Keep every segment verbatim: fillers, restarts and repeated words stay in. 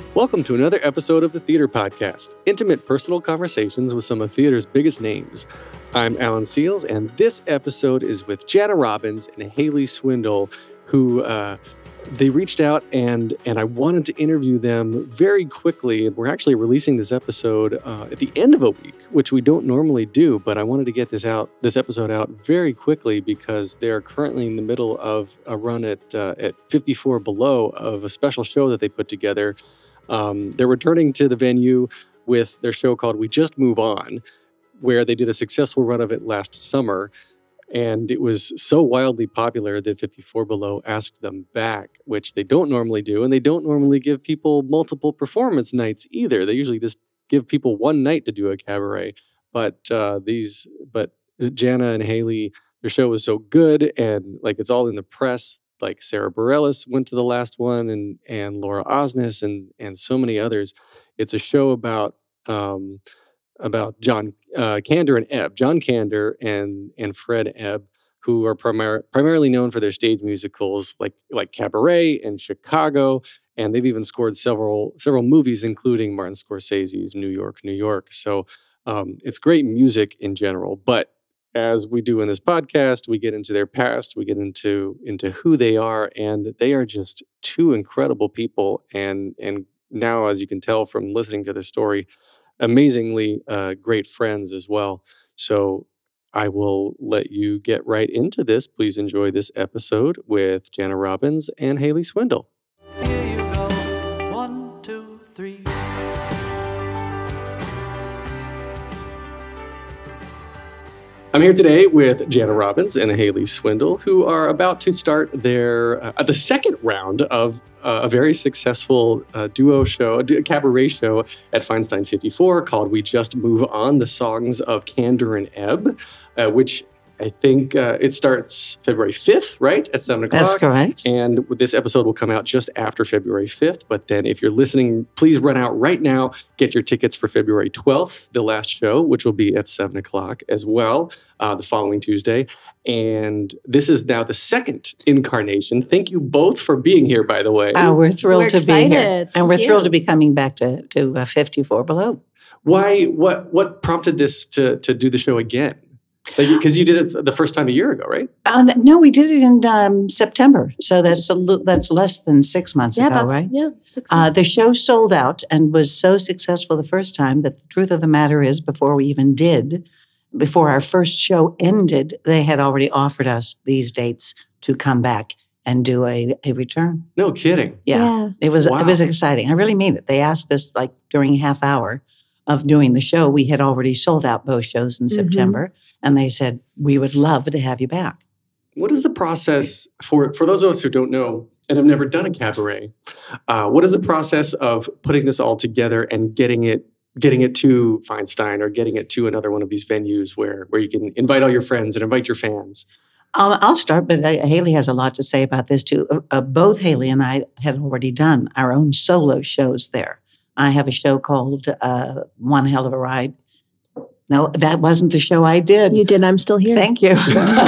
Welcome to another episode of the Theater Podcast, intimate personal conversations with some of theater's biggest names. I'm Alan Seals, and this episode is with Jana Robbins and Haley Swindal, who uh, they reached out and and I wanted to interview them very quickly. And we're actually releasing this episode uh, at the end of a week, which we don't normally do, but I wanted to get this out, this episode out very quickly because they're currently in the middle of a run at uh, at fifty-four Below of a special show that they put together. Um, they're returning to the venue with their show called We Just Move On, where they did a successful run of it last summer. And it was so wildly popular that fifty-four Below asked them back, which they don't normally do. And they don't normally give people multiple performance nights either. They usually just give people one night to do a cabaret. But uh, these, but Jana and Haley, their show was so good, and like it's all in the press. Like Sarah Bareilles went to the last one, and and Laura Osnes, and and so many others. It's a show about um, about John uh, Kander and Ebb, John Kander and and Fred Ebb, who are primar- primarily known for their stage musicals like like Cabaret and Chicago, and they've even scored several several movies, including Martin Scorsese's New York, New York. So um, it's great music in general, but as we do in this podcast, we get into their past, we get into into who they are, and they are just two incredible people. And and now, as you can tell from listening to their story, amazingly uh, great friends as well. So I will let you get right into this. Please enjoy this episode with Jana Robbins and Haley Swindal. Here you go, one, two, three. I'm here today with Jana Robbins and Haley Swindal, who are about to start their uh, the second round of uh, a very successful uh, duo show, a cabaret show at Feinstein fifty-four called We Just Move On, the songs of Kander and Ebb, uh, which I think uh, it starts February fifth, right, at seven o'clock. That's correct. And this episode will come out just after February fifth. But then if you're listening, please run out right now. Get your tickets for February twelfth, the last show, which will be at seven o'clock as well, uh, the following Tuesday. And this is now the second incarnation. Thank you both for being here, by the way. Uh, we're thrilled We're to excited. be here. And Thank we're you. thrilled to be coming back to, to uh, fifty-four Below. Why? What What prompted this to, to do the show again? Because you did it the first time a year ago, right? Uh, no, we did it in um, September. So that's a li- that's less than six months yeah, ago, about, right? Yeah, six Uh, months. the show sold out and was so successful the first time that the truth of the matter is, before we even did, before our first show ended, they had already offered us these dates to come back and do a, a return. No kidding. Yeah, Yeah. it was Wow. it was exciting. I really mean it. They asked us like during a half hour of doing the show. We had already sold out both shows in Mhm. September, and they said we would love to have you back. What is the process for for those of us who don't know and have never done a cabaret? Uh, what is the process of putting this all together and getting it getting it to Feinstein or getting it to another one of these venues where where you can invite all your friends and invite your fans? Um, I'll start, but uh, Haley has a lot to say about this too. Uh, uh, both Haley and I had already done our own solo shows there. I have a show called uh, One Hell of a Ride. No, that wasn't the show I did. You did. I'm still here. Thank you.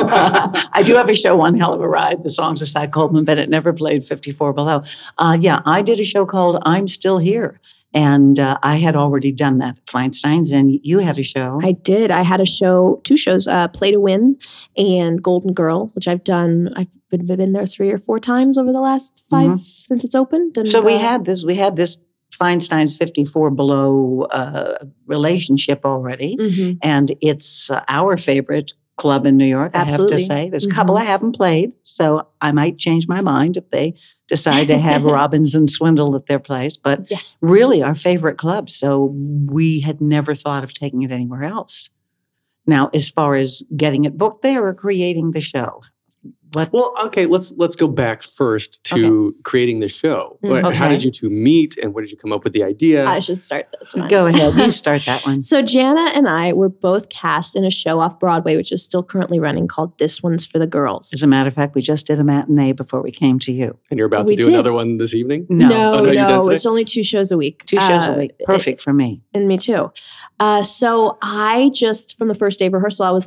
I do have a show, One Hell of a Ride. The songs of Cy Coleman, but it never played fifty-four Below. Uh, yeah, I did a show called I'm Still Here. And uh, I had already done that at Feinstein's, and you had a show. I did. I had a show, two shows, uh, Play to Win and Golden Girl, which I've done. I've been, been there three or four times over the last five Mhm. since it's opened. And, So we uh, had this. We had this Feinstein's fifty-four Below uh, relationship already, mhm. and it's uh, our favorite club in New York. I have Absolutely. to say, there's a couple I haven't played, so I might change my mind if they decide to have Robbins and Swindal at their place. But Yeah. really, our favorite club. So we had never thought of taking it anywhere else. Now, as far as getting it booked there or creating the show, what? Well, okay, let's let's go back first to creating the show. Mm. What- How Okay. did you two meet, and where did you come up with the idea? I should start this one. Go ahead, you start that one. So Jana and I were both cast in a show off-Broadway, which is still currently running, called This One's for the Girls. As a matter of fact, we just did a matinee before we came to you. and you're about We to do did. another one this evening? No, no, Oh, no, you're done no, today? it's only two shows a week. two shows Uh, a week. Perfect for me. And me too. Uh, so I just, from the first day of rehearsal, I was like,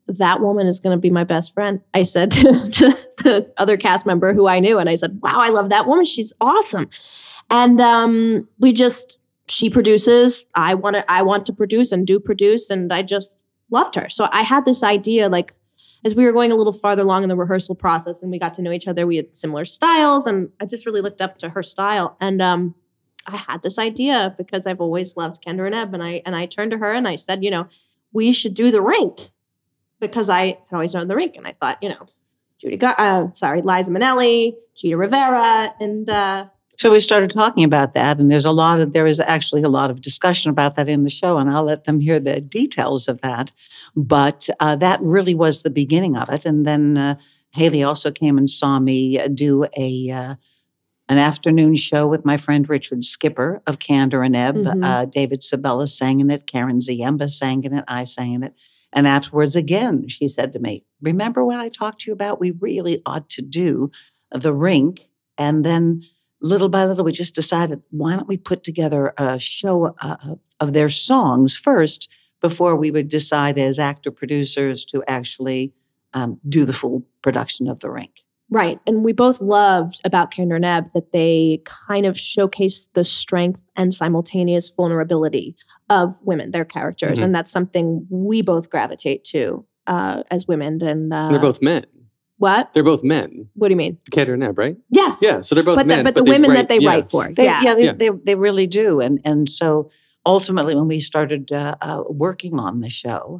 that woman is going to be my best friend. I said to, to the other cast member who I knew, and I said, wow, I love that woman. She's awesome. And um, we just, she produces, I want to, I want to produce and do produce. And I just loved her. So I had this idea, like, as we were going a little farther along in the rehearsal process and we got to know each other, we had similar styles. And I just really looked up to her style. And um, I had this idea because I've always loved Kander and Eb. And I, and I turned to her and I said, you know, we should do the Rink. Because I had always known the Rink, and I thought, you know, Judy, Gar- uh, sorry, Liza Minnelli, Gita Rivera, and uh, so we started talking about that, and there's a lot of there is actually a lot of discussion about that in the show, and I'll let them hear the details of that. But uh, that really was the beginning of it, and then uh, Haley also came and saw me do a uh, an afternoon show with my friend Richard Skipper of Kander and Eb. Mm-hmm. Uh, David Sabella sang in it, Karen Ziemba sang in it, I sang in it. And afterwards, again, she said to me, remember when I talked to you about we really ought to do the Rink? And then little by little, we just decided, why don't we put together a show uh, of their songs first before we would decide as actor producers to actually um, do the full production of the Rink. Right. And we both loved about Kander and Eb that they kind of showcased the strength and simultaneous vulnerability of women, their characters. Mm-hmm. And that's something we both gravitate to uh, as women. And uh, they're both men. What? They're both men. What do you mean? Kander and Eb, right? Yes. Yeah, so they're both but men. The, but, but the women write, that they yeah. write for. They, yeah. yeah, they, yeah. They, they really do. And, and so ultimately, when we started uh, uh, working on the show,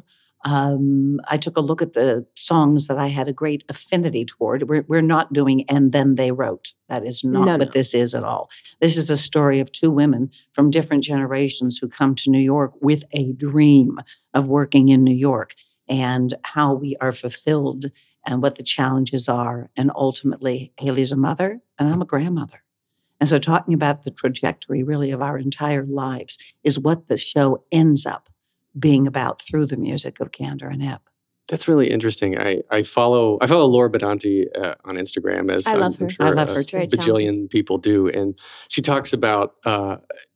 Um, I took a look at the songs that I had a great affinity toward. We're, we're not doing And Then They Wrote. That is not No, what no. this is at all. This is a story of two women from different generations who come to New York with a dream of working in New York and how we are fulfilled and what the challenges are. And ultimately, Haley's a mother and I'm a grandmother. And so talking about the trajectory really of our entire lives is what the show ends up being about through the music of Kander and Eb. That's really interesting. I, I follow I follow Laura Benanti uh, on Instagram, as I love I'm, I'm her. sure I love a her too. Very bajillion people do, and she talks about uh,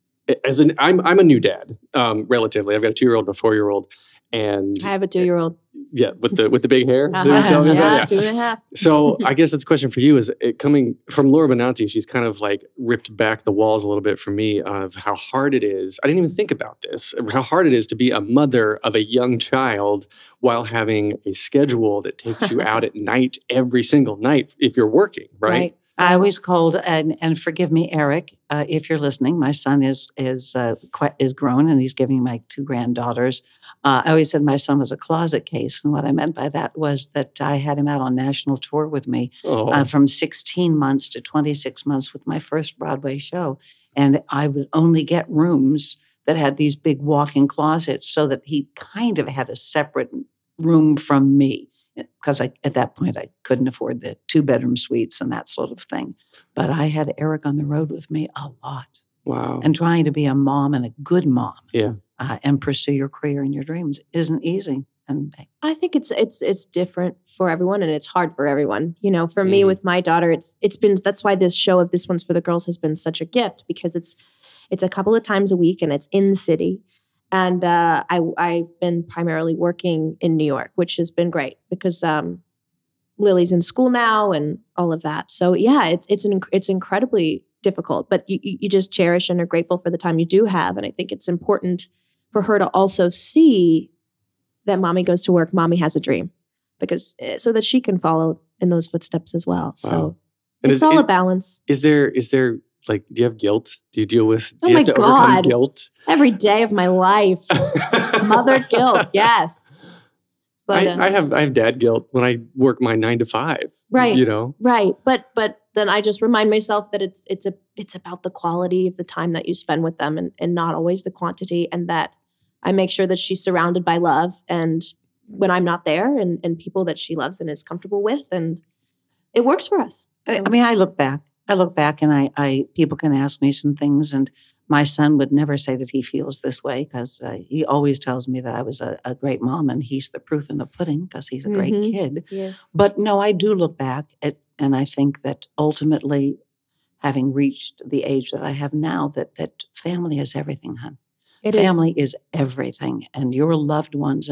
as an I'm I'm a new dad, um, relatively. I've got a two year old and a four year old, and I have a two-year-old. yeah, with the with the big hair. that Uh-huh. you're telling me about? Yeah, Yeah. two and a half. So I guess that's a question for you: is it coming from Laura Benanti? She's kind of like ripped back the walls a little bit for me of how hard it is. I didn't even think about this. How hard it is to be a mother of a young child while having a schedule that takes you out at night every single night if you're working, right? Right. I always called, and and forgive me, Eric, uh, if you're listening. My son is is uh, quite is grown, and he's giving my two granddaughters. Uh, I always said my son was a closet case, and what I meant by that was that I had him out on national tour with me Oh, uh, from sixteen months to twenty-six months with my first Broadway show, and I would only get rooms that had these big walk-in closets, so that he kind of had a separate room from me. Because I, at that point, I couldn't afford the two-bedroom suites and that sort of thing. But I had Eric on the road with me a lot. wow. And trying to be a mom and a good mom Yeah. uh, and pursue your career and your dreams isn't easy. And I think it's it's it's different for everyone, and it's hard for everyone. You know, for me Mhm. with my daughter, it's it's been that's why this show of This One's for the Girls has been such a gift, because it's it's a couple of times a week and it's in the city. And uh, I, I've been primarily working in New York, which has been great because um, Lily's in school now and all of that. So yeah, it's it's an it's incredibly difficult, but you you just cherish and are grateful for the time you do have. And I think it's important for her to also see that mommy goes to work, mommy has a dream, because so that she can follow in those footsteps as well. So Wow. And it's is- all is- a balance. Is there is there like do you have guilt? Do you deal with Oh do you have my to overcome God. guilt? Every day of my life, mother guilt, yes. But I, uh, I have I have dad guilt when I work my nine to five. Right. You know? right, but but then I just remind myself that it's it's a it's about the quality of the time that you spend with them, and and not always the quantity, and that I make sure that she's surrounded by love, and when I'm not there, and and people that she loves and is comfortable with, and it works for us. I, I mean, I look back. I look back and I, I, people can ask me some things, and my son would never say that he feels this way because uh, he always tells me that I was a, a great mom, and he's the proof in the pudding because he's a great Mhm. kid. Yes. But no, I do look back at, and I think that ultimately, having reached the age that I have now, that that family is everything, hon. It is. Family is everything, and your loved ones. And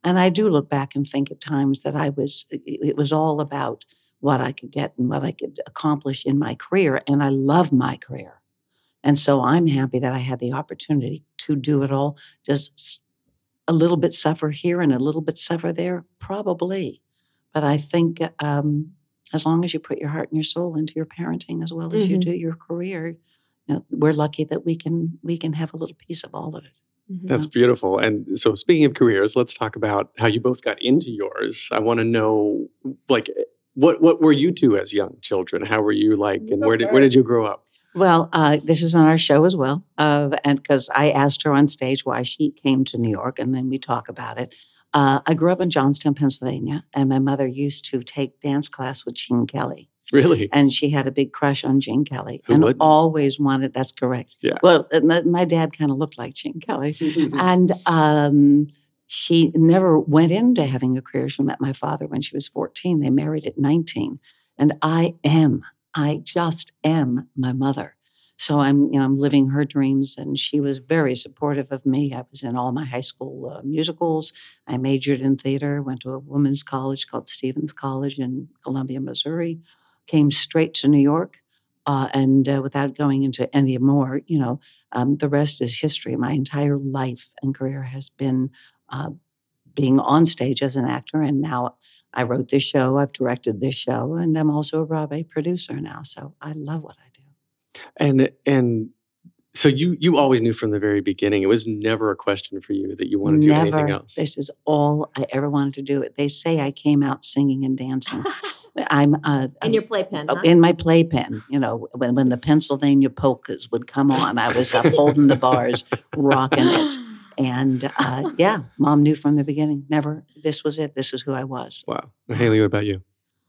And I do look back and think at times that I was, it, it was all about what I could get and what I could accomplish in my career. And I love my career. And so I'm happy that I had the opportunity to do it all. Just a little bit suffer here and a little bit suffer there, probably. But I think um, as long as you put your heart and your soul into your parenting as well as mm-hmm. you do your career, you know, we're lucky that we can we can have a little piece of all of it. Mm-hmm. That's beautiful. And so speaking of careers, let's talk about how you both got into yours. I want to know, like, what what were you two as young children? How were you like, and where did where did you grow up? Well, uh, this is on our show as well, uh, and because I asked her on stage why she came to New York, and then we talk about it. Uh, I grew up in Johnstown, Pennsylvania, and my mother used to take dance class with Gene Kelly. Really? And she had a big crush on Gene Kelly. Who and wouldn't? Always wanted, that's correct. Yeah. Well, my dad kind of looked like Gene Kelly. and um, she never went into having a career. She met my father when she was fourteen. They married at nineteen. And I am, I just am my mother. So I'm, you know, I'm living her dreams, and she was very supportive of me. I was in all my high school uh, musicals. I majored in theater, went to a women's college called Stevens College in Columbia, Missouri. Came straight to New York, uh, and uh, without going into any more, you know, um, the rest is history. My entire life and career has been uh, being on stage as an actor, and now I wrote this show, I've directed this show, and I'm also a Broadway producer now, so I love what I do. And and so you you always knew from the very beginning, it was never a question for you that you wanted to do Never. anything else? This is all I ever wanted to do. They say I came out singing and dancing. I'm uh, in your playpen, huh? In my playpen. You know, when when the Pennsylvania polkas would come on, I was up holding the bars, rocking it. And uh, yeah, Mom knew from the beginning. Never. This was it. This is who I was. Wow. Haley, what about you?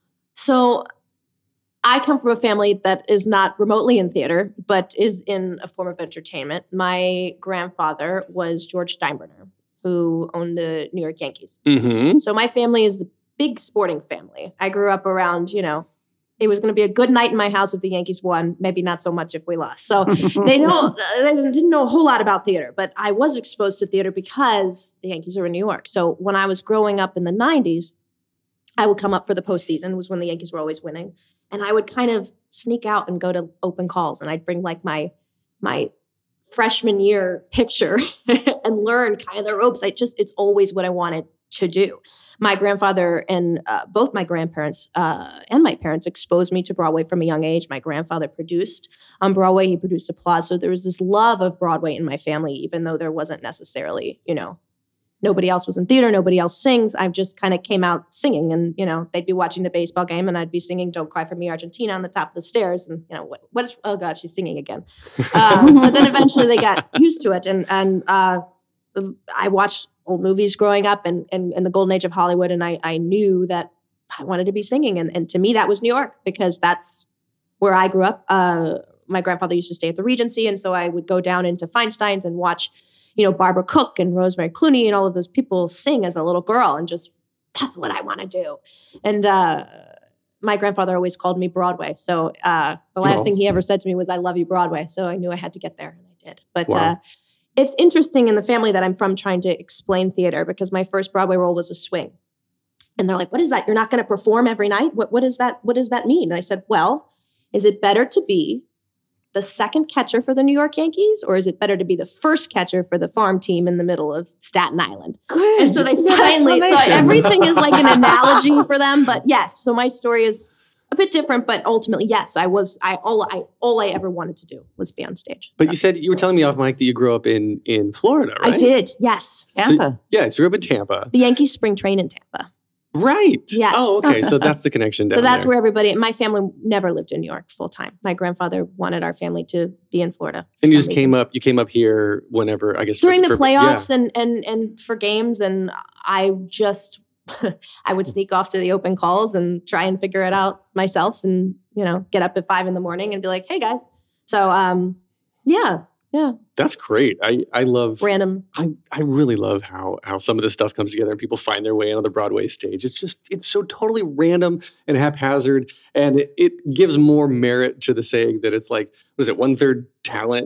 So I come from a family that is not remotely in theater, but is in a form of entertainment. My grandfather was George Steinbrenner, who owned the New York Yankees. Mm-hmm. So my family is a big sporting family. I grew up around, you know, it was going to be a good night in my house if the Yankees won, maybe not so much if we lost. So they don't, they didn't know a whole lot about theater, but I was exposed to theater because the Yankees were in New York. So when I was growing up in the nineties, I would come up for the postseason, was when the Yankees were always winning. And I would kind of sneak out and go to open calls, and I'd bring like my my freshman year picture and learn kind of the ropes. I just, it's always what I wanted to do. My grandfather and uh, both my grandparents uh, and my parents exposed me to Broadway from a young age. My grandfather produced on Broadway. He produced Applause. So there was this love of Broadway in my family, even though there wasn't necessarily, you know, nobody else was in theater. Nobody else sings. I just kind of came out singing, and, you know, they'd be watching the baseball game and I'd be singing Don't Cry for Me, Argentina on the top of the stairs. And, you know, what, what is, oh God, she's singing again. Um, but then eventually they got used to it. And, and uh, I watched old movies growing up and, and, and the golden age of Hollywood. And I, I knew that I wanted to be singing. And, and to me, that was New York, because that's where I grew up. Uh, my grandfather used to stay at the Regency. And so I would go down into Feinstein's and watch, you know, Barbara Cook and Rosemary Clooney and all of those people sing as a little girl, and just, that's what I want to do. And uh, my grandfather always called me Broadway. So uh, the last oh. thing he ever said to me was, I love you, Broadway. So I knew I had to get there, and I did. But wow. uh, it's interesting in the family that I'm from trying to explain theater, because my first Broadway role was a swing. And they're like, what is that? You're not going to perform every night? What, what is that? What does that mean? And I said, well, is it better to be the second catcher for the New York Yankees, or is it better to be the first catcher for the farm team in the middle of Staten Island? Good. And so they finally, so everything is like an analogy for them. But yes, so my story is a bit different, but ultimately, yes, I was, I all I all I ever wanted to do was be on stage. But so. you said, you were telling me off mic that you grew up in in Florida, right? I did, yes. Tampa. So, yeah, so you grew up in Tampa. The Yankees spring train in Tampa. Right. Yes. Oh, okay. So that's the connection down So that's there. where everybody, my family never lived in New York full time. My grandfather wanted our family to be in Florida. And you just came up, you came up here whenever, I guess. During for, the for, playoffs yeah. and, and, and for games. And I just, I would sneak off to the open calls and try and figure it out myself, and, you know, get up at five in the morning and be like, hey guys. So, um, yeah, yeah. That's great. I, I love random. I, I really love how how some of this stuff comes together and people find their way onto the Broadway stage. It's just, it's so totally random and haphazard. And it, it gives more merit to the saying that it's like, what is it, one third talent,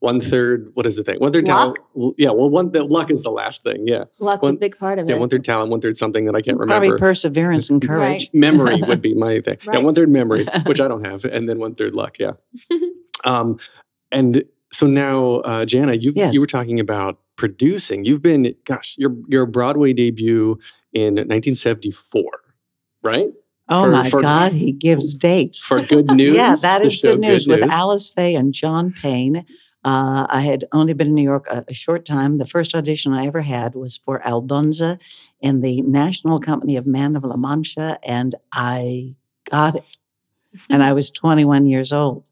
one third, what is the thing? One third Luck? talent. Yeah, well, one the luck is the last thing. Yeah. Luck's One- a big part of Yeah, it. one third talent, one third something that I can't Probably remember. perseverance and courage. Right. Memory would be my thing. Yeah, Right. one third memory, which I don't have, and then one third luck. Yeah. um, and so now, uh, Jana, you Yes. you were talking about producing. You've been, gosh, your your Broadway debut in nineteen seventy-four, right? Oh For- my for- God, he gives dates. For Good News. Yeah, that the is show good news. With News. Alice Faye and John Payne, uh, I had only been in New York a, a short time. The first audition I ever had was for Aldonza in the National Company of Man of La Mancha, and I got it. And I was twenty-one years old.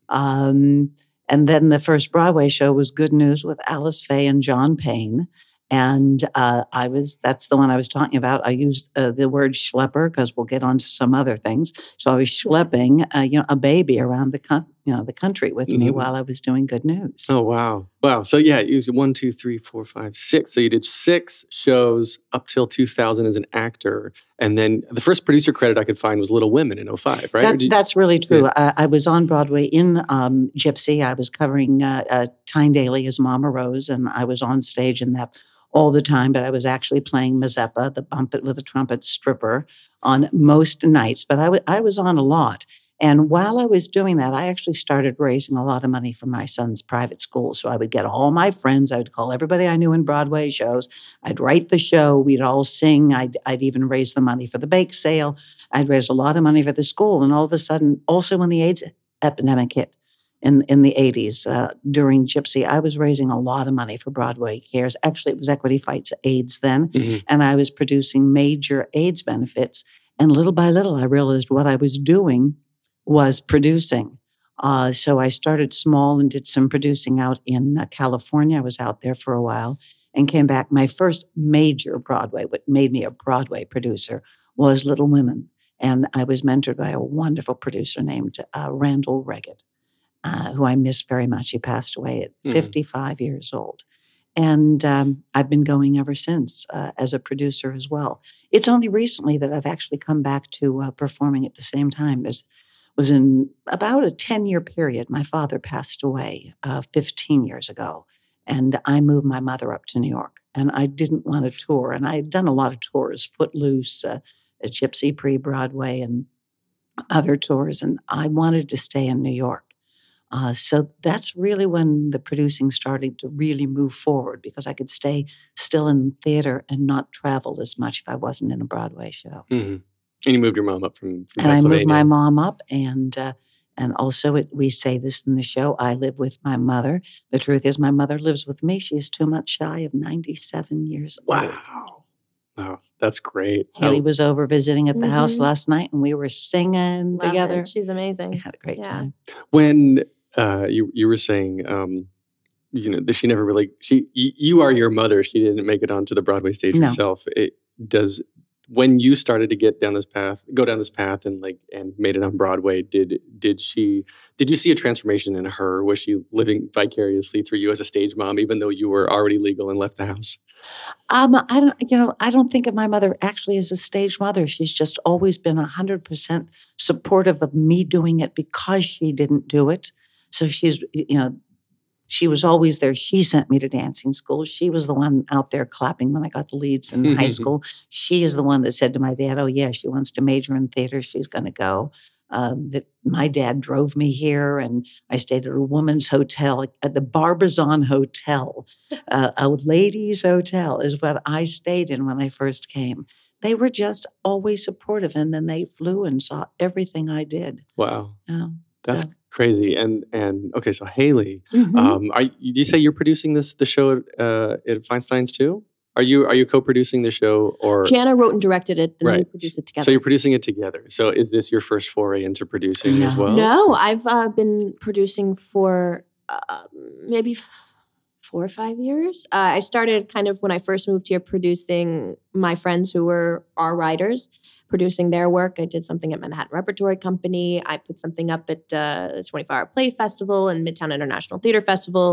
Um, and then the first Broadway show was Good News with Alice Faye and John Payne. And uh, I was, that's the one I was talking about. I used uh, the word schlepper because we'll get on to some other things. So I was schlepping, uh, you know, a baby around the, con- you know, the country with me Mhm. while I was doing Good News. Oh, wow. Wow. So yeah, you used one, two, three, four, five, six. So you did six shows up till two thousand as an actor. And then the first producer credit I could find was Little Women in oh five, right? Or That, did- that's really true. Yeah. I, I was on Broadway in um, Gypsy. I was covering uh, uh, Tyne Daly as Mama Rose, and I was on stage in that all the time, but I was actually playing Mazeppa, the bump it with a trumpet stripper, on most nights. But I, w- I was on a lot. And while I was doing that, I actually started raising a lot of money for my son's private school. So I would get all my friends. I would call everybody I knew in Broadway shows. I'd write the show. We'd all sing. I'd, I'd even raise the money for the bake sale. I'd raise a lot of money for the school. And all of a sudden, also when the AIDS epidemic hit in, in the eighties, uh, during Gypsy, I was raising a lot of money for Broadway Cares. Actually, it was Equity Fights AIDS then. Mhm. And I was producing major AIDS benefits. And little by little, I realized what I was doing was producing. Uh, so I started small and did some producing out in uh, California. I was out there for a while and came back. My first major Broadway, what made me a Broadway producer, was Little Women. And I was mentored by a wonderful producer named uh, Randall Reggett, uh, who I miss very much. He passed away at Mhm. fifty-five years old. And um, I've been going ever since uh, as a producer as well. It's only recently that I've actually come back to uh, performing at the same time. There's was in about a ten-year period. My father passed away uh, fifteen years ago, and I moved my mother up to New York. And I didn't want to tour, and I had done a lot of tours, Footloose, uh, a Gypsy pre-Broadway, and other tours, and I wanted to stay in New York. Uh, so that's really when the producing started to really move forward, because I could stay still in theater and not travel as much if I wasn't in a Broadway show. Mhm. And you moved your mom up from, from And I moved Pennsylvania. my mom up, and uh, and also it, we say this in the show. I live with my mother. The truth is, my mother lives with me. She is two months shy of ninety-seven years old. Wow. Wow. That's great. Haley Oh, was over visiting at the house Mhm. last night, and we were singing Love together. it. She's We amazing. had a great Yeah. time. when uh, you you were saying, um, you know, that she never really she y- you are your mother. She didn't make it onto the Broadway stage No. herself. It does when you started to get down this path, go down this path, and like and made it on Broadway. Did did she did you see a transformation in her? Was she living vicariously through you as a stage mom, even though you were already legal and left the house? Um, I don't, you know, I don't think of my mother actually as a stage mother. She's just always been a hundred percent supportive of me doing it because she didn't do it. So she's, you know, she was always there. She sent me to dancing school. She was the one out there clapping when I got the leads in high school. She is the one that said to my dad, "Oh yeah, she wants to major in theater. She's going to go." Um, that my dad drove me here, and I stayed at a woman's hotel at the Barbizon Hotel, uh, a ladies' hotel is what I stayed in when I first came. They were just always supportive, and then they flew and saw everything I did. Wow, Yeah. that's So- crazy. And and okay, so Haley, Mhm. um, are you, did you say you're producing this the show at, uh, at Feinstein's too? Are you are you co-producing the show or Jana wrote and directed it, and we Right. produced it together. so you're producing it together? So is this your first foray into producing as No. well? No, I've uh, been producing for uh, maybe f- four or five years. Uh, I started kind of when I first moved here, producing my friends who were our writers, producing their work. I did something at Manhattan Repertory Company. I put something up at uh, the twenty-four hour Play Festival and Midtown International Theater Festival.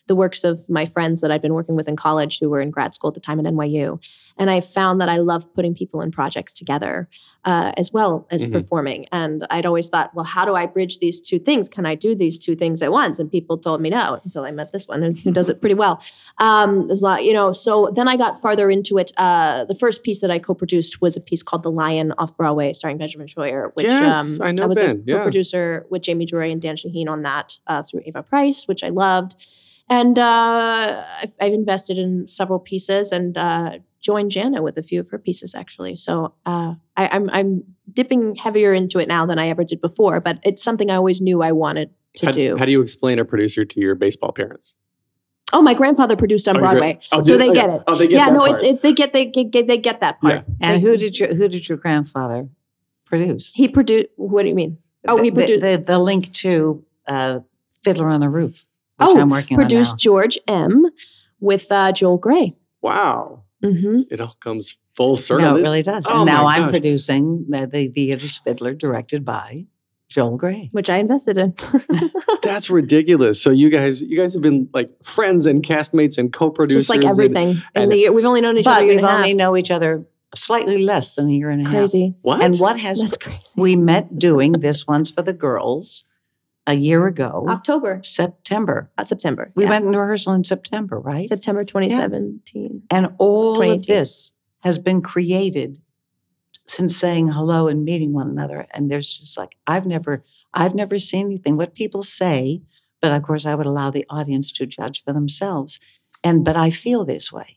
the works of my friends that I'd been working with in college who were in grad school at the time at N Y U. And I found that I love putting people in projects together uh, as well as Mhm. performing. And I'd always thought, well, how do I bridge these two things? Can I do these two things at once? And people told me no until I met this one and who does it pretty well. Um, there's a lot, you know, so then I got farther into it. Uh, the first piece that I co-produced was a piece called The Lion off-Broadway starring Benjamin Scheuer, which Yes, um, I know was Ben, a yeah. co-producer with Jamie Drury and Dan Shaheen on that uh, through Ava Price, which I loved. And uh, I've, I've invested in several pieces and uh, joined Jana with a few of her pieces, actually. So uh, I, I'm I'm dipping heavier into it now than I ever did before, but it's something I always knew I wanted to how, do. How do you explain a producer to your baseball parents? Oh, my grandfather produced on Oh, your Broadway, gra- oh, so did- they oh, get yeah. it. Oh, they get yeah, that no, part. it's it, they get they get they get that part. Yeah. And They- who did your who did your grandfather produce? he produced? What do you mean? Oh, he the, produced. the, the link to uh, Fiddler on the Roof, which Oh, I'm working produced on George M. with uh, Joel Gray. Wow. Mm-hmm. It all comes full now. circle. No, it This- really does. Oh and now my I'm gosh. producing the, the the Yiddish Fiddler, directed by Joel Gray. Which I invested in. That's ridiculous. So you guys, you guys have been like friends and castmates and co-producers. Just like and- everything. In and- the year, we've only known each But other a year we've and a only half. know each other slightly less than a year and a half. Crazy. what? And what has That's crazy. we met doing this one's for the girls a year ago, October, September. not September. We Yeah. went into rehearsal in September, right? September twenty seventeen. And all of twenty eighteen. this has been created since saying hello and meeting one another. And there's just like, I've never, I've never seen anything. What people say, but of course I would allow the audience to judge for themselves. And, but I feel this way,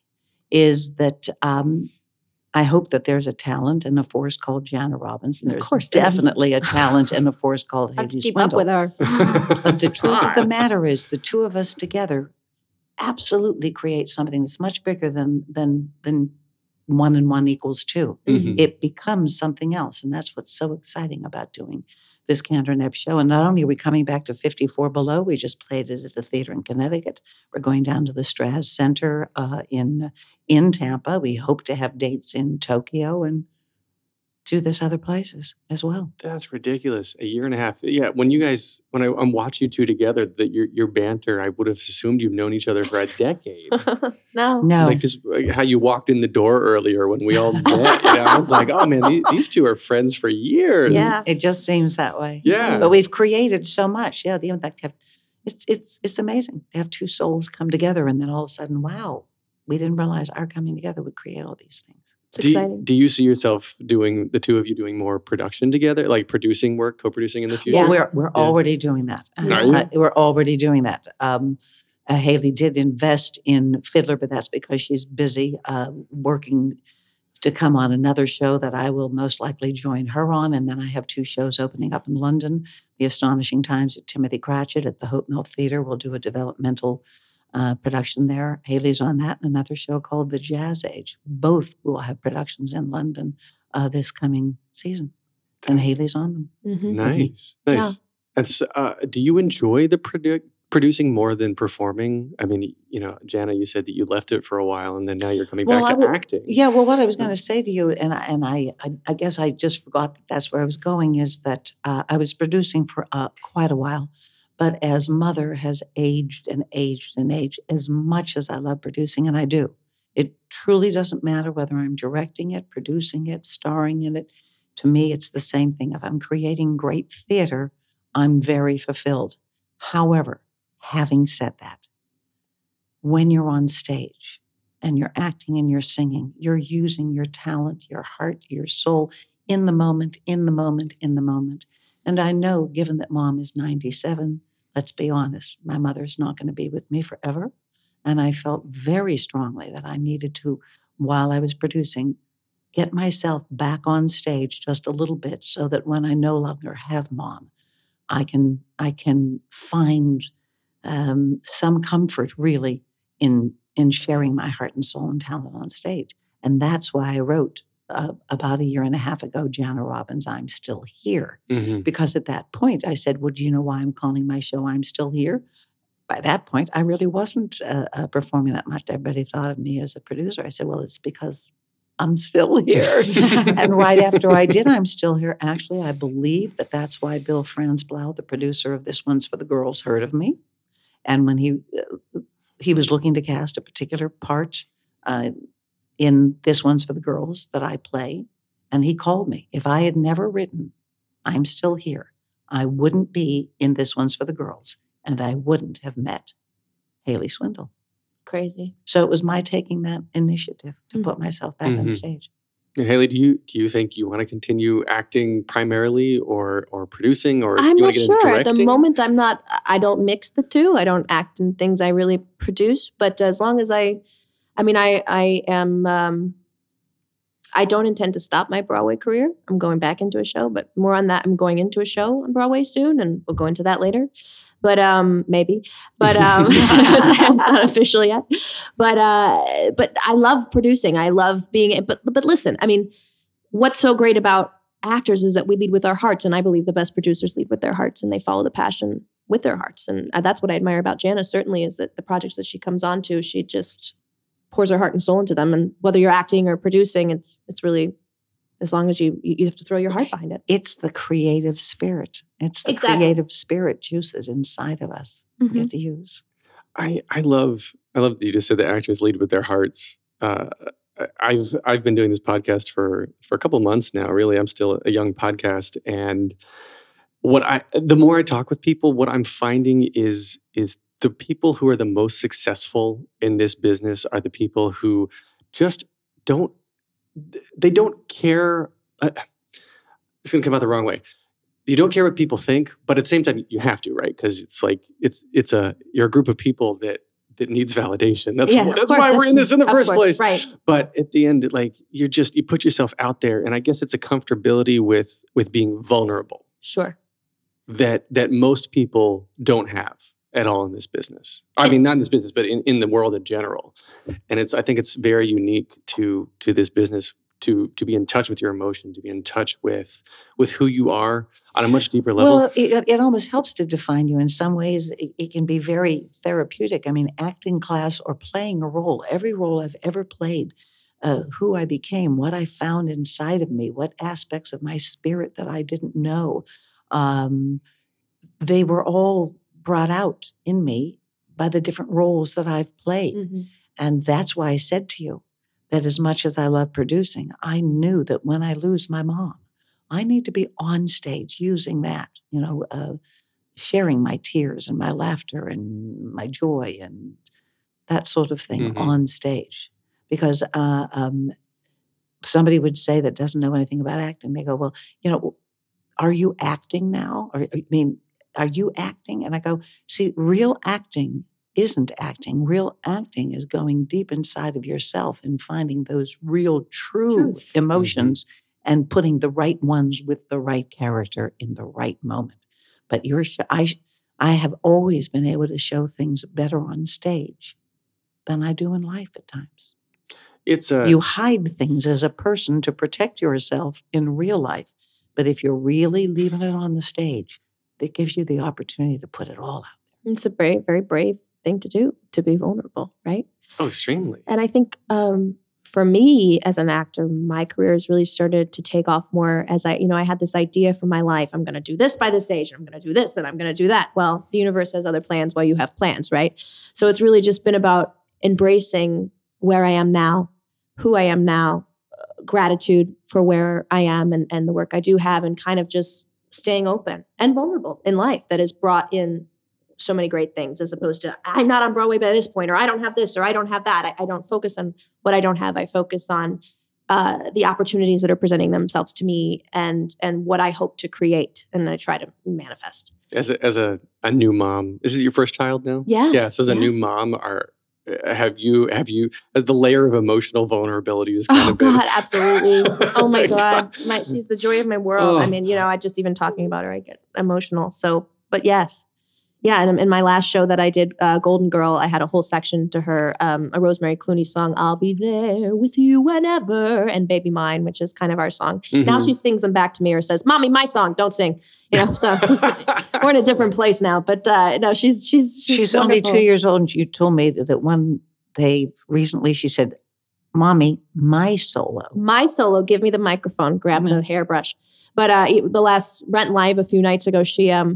is that um, I hope that there's a talent in a force called Jana Robbins. And Of there's course there is. definitely a talent in a force called I have to Hyde keep Swindal. up with her. But the truth of the matter is, the two of us together absolutely create something that's much bigger than than than one and one equals two. Mhm. It becomes something else, and that's what's so exciting about doing this Kander and Ep show. And not only are we coming back to fifty-four Below, we just played it at a theater in Connecticut. We're going down to the Straz Center uh, in in Tampa. We hope to have dates in Tokyo and do this other places as well. That's ridiculous. A year and a half. Yeah. When you guys, when I I'm watch you two together, that your your banter, I would have assumed you've known each other for a decade. no. No, Like just like how you walked in the door earlier when we all met. You know, I was like, oh man, these, these two are friends for years. Yeah. it just seems that way. Yeah. But we've created so much. Yeah, the impact have it's it's it's amazing to have two souls come together, and then all of a sudden, wow, we didn't realize our coming together would create all these things. It's Do you, exciting. do you see yourself doing the two of you doing more production together, like producing work, co-producing in the future? Yeah. We're we're Yeah. already doing that. Are you? Uh, we're already doing that. Um, uh, Haley did invest in Fiddler, but that's because she's busy uh, working to come on another show that I will most likely join her on. And then I have two shows opening up in London: The Astonishing Times at Timothy Cratchit at the Hope Mill Theatre. We'll do a developmental uh, production there. Haley's on that, and another show called The Jazz Age. Both will have productions in London uh, this coming season, and Haley's on them. Mhm. Nice, nice. Yeah. And so, uh, do you enjoy the produ- producing more than performing? I mean, you know, Jana, you said that you left it for a while, and then now you're coming Well, back I to would- acting. Yeah, well, what I was going to say to you, and I, and I, I, I guess I just forgot that that's where I was going, is that uh, I was producing for uh, quite a while, but as Mother has aged and aged and aged, as much as I love producing, and I do, it truly doesn't matter whether I'm directing it, producing it, starring in it. To me, it's the same thing. If I'm creating great theater, I'm very fulfilled. However, having said that, when you're on stage and you're acting and you're singing, you're using your talent, your heart, your soul in the moment, in the moment, in the moment. And I know, given that Mom is ninety-seven, let's be honest, my mother's not going to be with me forever. And I felt very strongly that I needed to, while I was producing, get myself back on stage just a little bit so that when I no longer have Mom, I can I can find um, some comfort really in in sharing my heart and soul and talent on stage. And that's why I wrote uh, about a year and a half ago, Jana Robbins, I'm Still Here. Mhm. Because at that point I said, well, do you know why I'm calling my show I'm Still Here? By that point, I really wasn't uh, uh, performing that much. Everybody thought of me as a producer. I said, well, it's because I'm still here. And right after I did I'm Still Here, actually, I believe that that's why Bill Franzblau, the producer of This One's for the Girls, heard of me. And when he uh, he was looking to cast a particular part uh, in This One's for the Girls that I play. And he called me. If I had never written I'm Still Here, I wouldn't be in This One's for the Girls. And I wouldn't have met Haley Swindal. Crazy. So it was my taking that initiative to Mm-hmm. put myself back Mhm. on stage. And Haley, do you do you think you want to continue acting primarily, or or producing, or I'm do you not want to get into sure. At the directing? moment, I'm not, I don't mix the two. I don't act in things I really produce. But as long as I, I mean, I, I am, um, I don't intend to stop my Broadway career. I'm going back into a show, but more on that. I'm going into a show on Broadway soon, and we'll go into that later. But um, maybe, but um, it's not official yet. But uh, but I love producing. I love being. But but listen, I mean, what's so great about actors is that we lead with our hearts, and I believe the best producers lead with their hearts, and they follow the passion with their hearts. And that's what I admire about Jana. Certainly, is that the projects that she comes on to, she just pours her heart and soul into them. And whether you're acting or producing, it's it's really, as long as you you have to throw your heart behind it. It's the creative spirit. It's the Exactly. creative spirit juices inside of us Mhm. we get to use. I I love I love that you just said that actors lead with their hearts. Uh, I've I've been doing this podcast for for a couple months now. Really, I'm still a young podcast, and what I the more I talk with people, what I'm finding is is the people who are the most successful in this business are the people who just don't they don't care. Uh, it's going to come out the wrong way. You don't care what people think, but at the same time, you have to, right? Because it's like it's it's a you're a group of people that that needs validation. That's Yeah, wh- of that's course, why we're that's- in this in the of first course, place. right. But at the end, like you're just you put yourself out there, and I guess it's a comfortability with with being vulnerable Sure. that that most people don't have at all in this business. I mean, not in this business, but in, in the world in general. And it's I think it's very unique to to this business to to be in touch with your emotion, to be in touch with with who you are on a much deeper level. Well, it, it almost helps to define you in some ways. It, it can be very therapeutic. I mean, acting class or playing a role, every role I've ever played, uh, who I became, what I found inside of me, what aspects of my spirit that I didn't know, um, they were all brought out in me by the different roles that I've played. Mhm. And that's why I said to you that as much as I love producing, I knew that when I lose my mom, I need to be on stage using that, you know, uh, sharing my tears and my laughter and my joy and that sort of thing Mhm. on stage. Because uh, um, somebody would say that doesn't know anything about acting, they go, well, you know, are you acting now? Or, I mean, are you acting? And I go, see, real acting isn't acting. Real acting is going deep inside of yourself and finding those real, true Truth. emotions and putting the right ones with the right character in the right moment. But you're, sh- I, sh- I have always been able to show things better on stage than I do in life at times. It's a You hide things as a person to protect yourself in real life. But if you're really leaving it on the stage, that gives you the opportunity to put it all out. It's a brave, very brave thing to do, to be vulnerable, right? oh, extremely. And I think um, for me as an actor, my career has really started to take off more as I, you know, I had this idea for my life. I'm going to do this by this age, and I'm going to do this, and I'm going to do that. Well, the universe has other plans while you have plans, right? So it's really just been about embracing where I am now, who I am now, uh, gratitude for where I am and, and the work I do have, and kind of just staying open and vulnerable in life that has brought in so many great things, as opposed to I'm not on Broadway by this point, or I don't have this, or I don't have that. I, I don't focus on what I don't have. I focus on uh, the opportunities that are presenting themselves to me and and what I hope to create, and I try to manifest. As a as a, a new mom, is it your first child now? Yes. Yeah. So as a yeah. new mom, are have you have you as the layer of emotional vulnerability is kind Oh of been- God, absolutely. Oh my God. My, she's the joy of my world. Oh. I mean, you know, I just even talking about her, I get emotional. So, but yes. Yeah. And in my last show that I did, uh, Golden Girl, I had a whole section to her, um, a Rosemary Clooney song, I'll Be There With You Whenever, and Baby Mine, which is kind of our song. Mhm. Now she sings them back to me or says, Mommy, my song, don't sing. You know, so we're in a different place now. But uh, no, she's, she's, she's, She's only wonderful. two years old, and you told me that, that one day recently she said, Mommy, my solo. My solo, give me the microphone, grab Mhm. the hairbrush. But uh, it- the last Rent Live a few nights ago, she um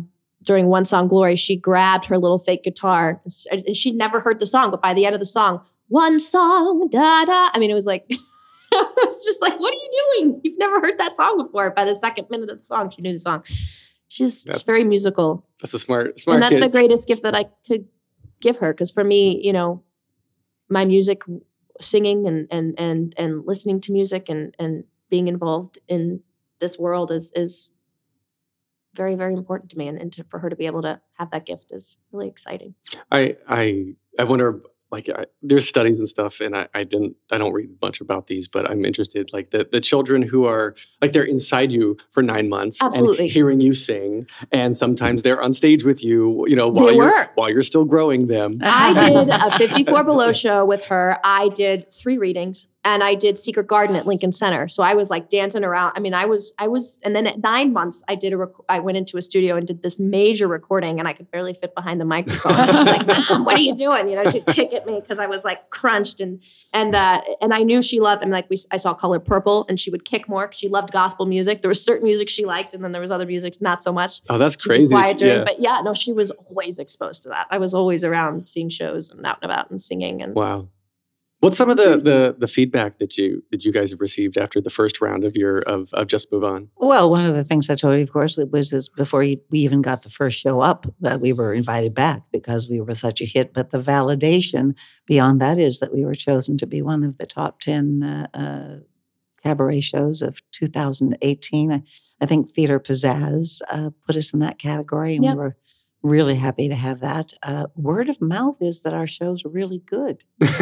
during One Song Glory, she grabbed her little fake guitar and she'd never heard the song, but by the end of the song, one song, da da. I mean, it was like, I was just like, what are you doing? You've never heard that song before. By the second minute of the song, she knew the song. She's, she's very musical. That's a smart, smart And that's kid. the greatest gift that I could give her. Because for me, you know, my music, singing and and and and listening to music and and being involved in this world is is very, very important to me. And, and to, for her to be able to have that gift is really exciting. I I I wonder, like, I, there's studies and stuff, and I, I didn't, I don't read much about these, but I'm interested. Like the the children who are like they're inside you for nine months, Absolutely. and hearing you sing, and sometimes they're on stage with you, you know, while They you're were. while you're still growing them. I did a fifty-four Below show with her. I did three readings. And I did Secret Garden at Lincoln Center. So I was like dancing around. I mean, I was, I was, and then at nine months, I did a, rec- I went into a studio and did this major recording and I could barely fit behind the microphone. And she's like, Mom, what are you doing? You know, she'd kick at me because I was like crunched and, and, uh, and I knew she loved, and like we, I saw Color Purple and she would kick more. She loved gospel music. There was certain music she liked and then there was other music, not so much. Oh, that's She'd be crazy. quiet during, Yeah. But yeah, no, she was always exposed to that. I was always around seeing shows and out and about and singing. And Wow. What's some of the, the the feedback that you that you guys have received after the first round of your of, of Just Move On? Well, one of the things I told you, of course, was this before we even got the first show up, that we were invited back because we were such a hit. But the validation beyond that is that we were chosen to be one of the top ten uh, uh, cabaret shows of two thousand eighteen. I, I think Theater Pizzazz uh, put us in that category, and Yep. we were really happy to have that. Uh, word of mouth is that our show's really good.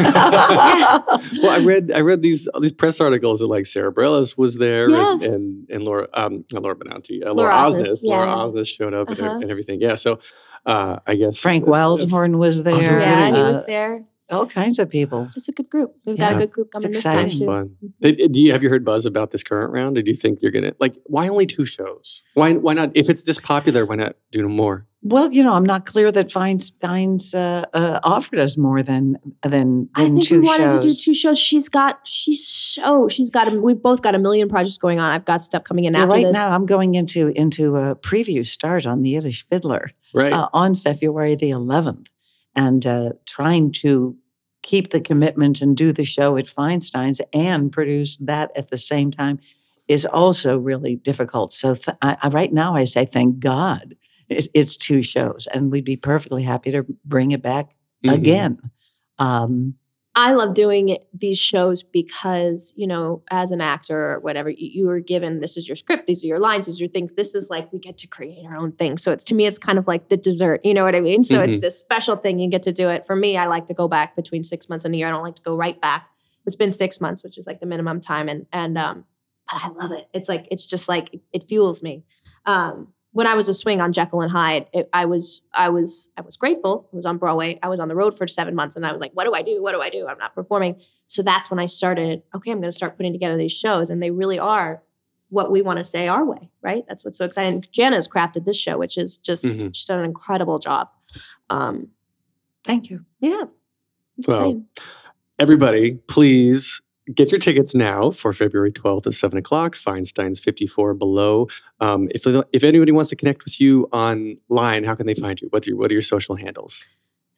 Well, I read I read these these press articles that like Sarah Bareilles was there, Yes. and, and and Laura um not Laura Benanti, uh, Laura Laura Osnes, Osnes, Laura yeah. Osnes showed up and, Uh-huh. and everything. Yeah, so uh, I guess Frank uh, Wildhorn was there. no yeah, kidding. he was Uh, there. all kinds of people. It's a good group. We've got Yeah. a good group coming It's this time That's exciting. too. fun. Did, do you have you heard buzz about this current round? Did you think you're gonna like why only two shows? Why why not? If it's this popular, why not do more? Well, you know, I'm not clear that Feinstein's uh, uh, offered us more than than, than I think two we wanted shows. to do two shows. She's got, she's so, she's got, a, we've both got a million projects going on. I've got stuff coming in Yeah, after right this. now, I'm going into into a preview start on the Yiddish Fiddler Right. uh, on February the eleventh, and uh, trying to keep the commitment and do the show at Feinstein's and produce that at the same time is also really difficult. So th- I, I, right now, I say thank God it, it's two shows, and we'd be perfectly happy to bring it back Mhm. again. Um, I love doing it, these shows because, you know, as an actor or whatever, you, you are given, this is your script, these are your lines, these are your things. This is like, we get to create our own thing. So it's, to me, it's kind of like the dessert, you know what I mean? So Mhm. it's this special thing. You get to do it. For me, I like to go back between six months and a year. I don't like to go right back. It's been six months, which is like the minimum time. And, and, um, but I love it. It's like, it's just like, it, it fuels me. Um, When I was a swing on Jekyll and Hyde, it, I was, I was, I was grateful. I was on Broadway. I was on the road for seven months, and I was like, "What do I do? What do I do? I'm not performing." So that's when I started. Okay, I'm going to start putting together these shows, and they really are what we want to say our way, right? That's what's so exciting. Jana's crafted this show, which is just Mhm. she's done an incredible job. Um, thank you. yeah. Just Well, saying. Everybody, please get your tickets now for February twelfth at seven o'clock, Feinstein's fifty-four Below. Um, if if anybody wants to connect with you online, how can they find you? What are your, what are your social handles?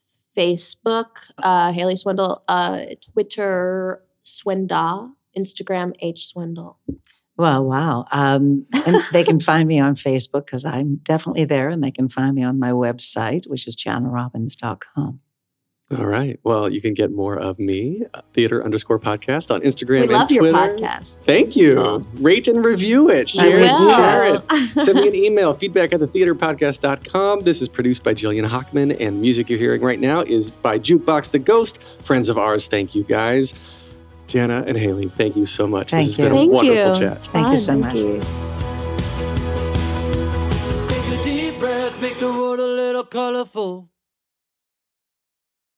Facebook, uh, Haley Swindal, uh, Twitter, Swindal, Instagram, H Swindal. Well, wow. Um, and they can find me on Facebook because I'm definitely there, and they can find me on my website, which is jana robbins dot com. All right. Well, you can get more of me, uh, theater underscore podcast on Instagram We and love your Twitter. podcast. Thank you. Oh. Rate and review it. I Share it. will. Share it. Send me an email, feedback at the theater podcast dot com. This is produced by Jillian Hockman, and music you're hearing right now is by Jukebox the Ghost, friends of ours. Thank you, guys. Jana and Haley, thank you so much. Thank this has you. been a Thank wonderful you. chat. It's Thank you fun. so Thank much. you. Take a deep breath, make the world a little colorful.